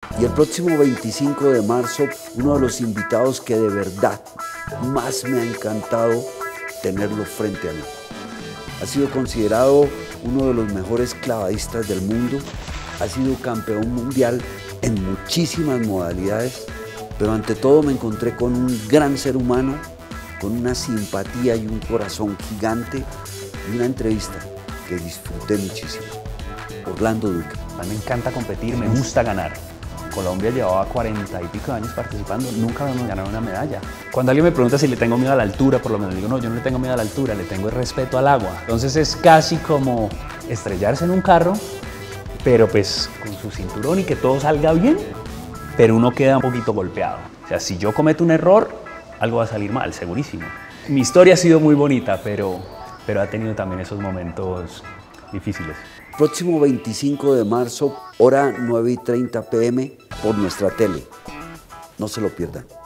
Y el próximo 25 de marzo, uno de los invitados que de verdad más me ha encantado tenerlo frente a mí. Ha sido considerado uno de los mejores clavadistas del mundo, ha sido campeón mundial en muchísimas modalidades, pero ante todo me encontré con un gran ser humano, con una simpatía y un corazón gigante, y una entrevista que disfruté muchísimo. Orlando Duque. A mí me encanta competir, me gusta ganar. Colombia llevaba 40 y pico de años participando, nunca habíamos ganado una medalla. Cuando alguien me pregunta si le tengo miedo a la altura, por lo menos digo, no, yo no le tengo miedo a la altura, le tengo el respeto al agua. Entonces es casi como estrellarse en un carro, pero pues con su cinturón y que todo salga bien, pero uno queda un poquito golpeado. O sea, si yo cometo un error, algo va a salir mal, segurísimo. Mi historia ha sido muy bonita, pero ha tenido también esos momentos difíciles. Próximo 25 de marzo, hora 9:30 p.m. por nuestra tele. No se lo pierdan.